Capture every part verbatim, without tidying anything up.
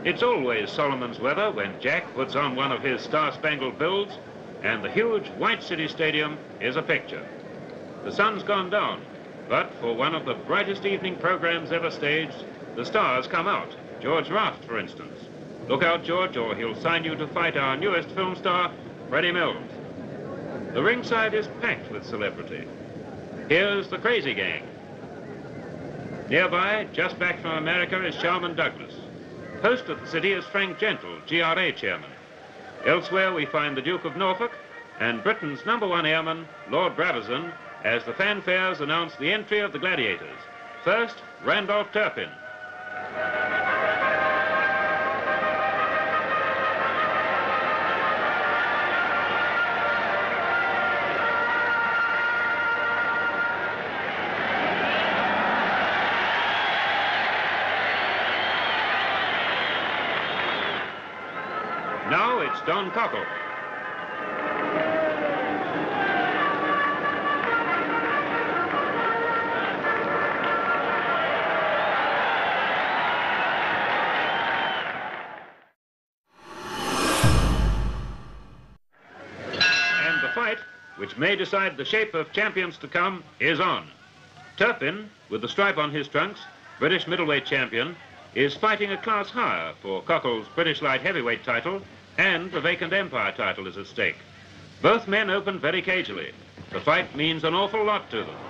It's always Solomon's weather when Jack puts on one of his star-spangled builds, and the huge White City Stadium is a picture. The sun's gone down, but for one of the brightest evening programs ever staged, the stars come out. George Raft, for instance. Look out, George, or he'll sign you to fight our newest film star, Freddie Mills. The ringside is packed with celebrity. Here's the Crazy Gang. Nearby, just back from America, is Sharman Douglas. Host of the city is Frank Gentle, G R A chairman. Elsewhere, we find the Duke of Norfolk and Britain's number one airman, Lord Brabazon, as the fanfares announce the entry of the gladiators. First, Randolph Turpin. Now it's Don Cockell. And the fight, which may decide the shape of champions to come, is on. Turpin, with the stripe on his trunks, British middleweight champion, is fighting a class higher for Cockell's British light-heavyweight title, and the vacant Empire title is at stake. Both men open very cagily. The fight means an awful lot to them.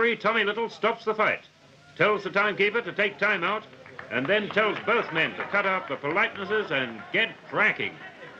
Referee Tommy Little stops the fight, tells the timekeeper to take time out, and then tells both men to cut out the politenesses and get cracking.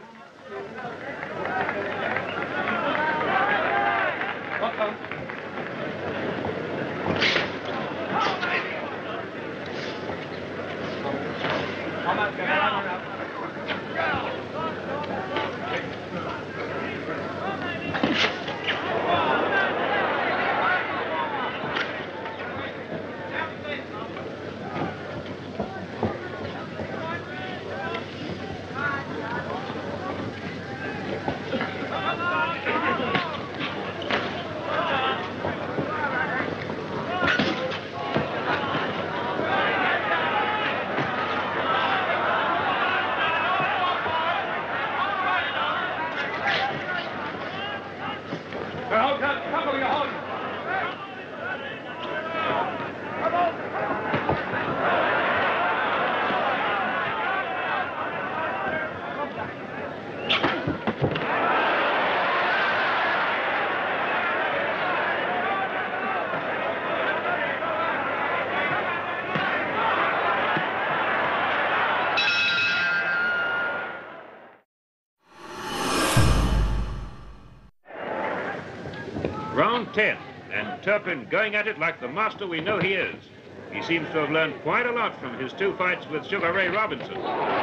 Round ten, and Turpin going at it like the master we know he is. He seems to have learned quite a lot from his two fights with Sugar Ray Robinson.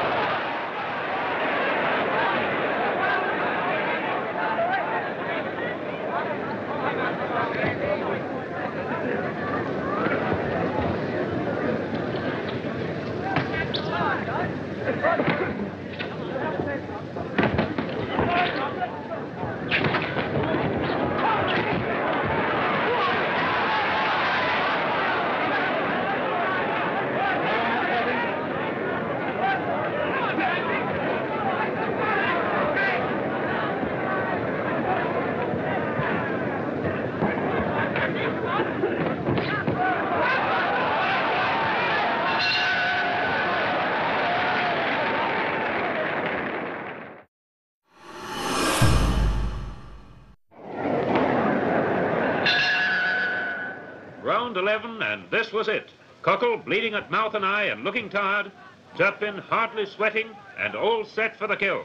Round eleven, and this was it. Cockell bleeding at mouth and eye and looking tired. Turpin hardly sweating and all set for the kill.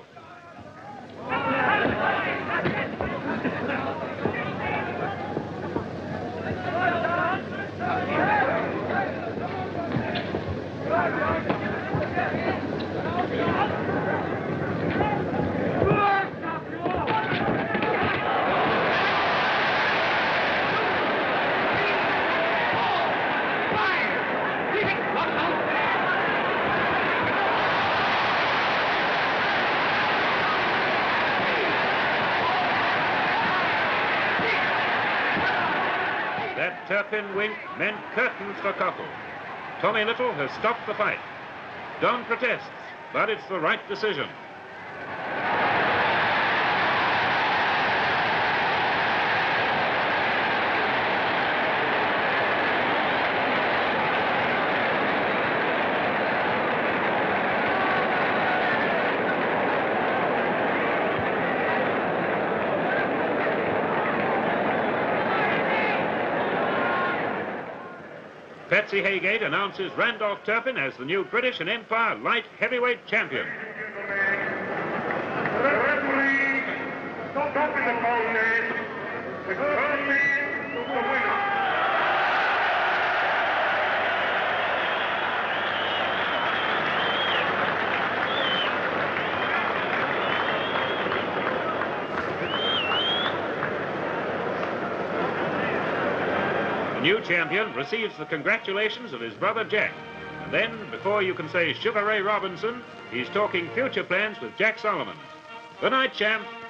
That Turpin wink meant curtains for Cockell. Tommy Little has stopped the fight. Don protests, but it's the right decision. Patsy Haygate announces Randolph Turpin as the new British and Empire Light-Heavyweight champion. The referee, stop up in the contest, with Turpin the winner. The new champion receives the congratulations of his brother Jack. And then, before you can say Sugar Ray Robinson, he's talking future plans with Jack Solomon. Good night, champ.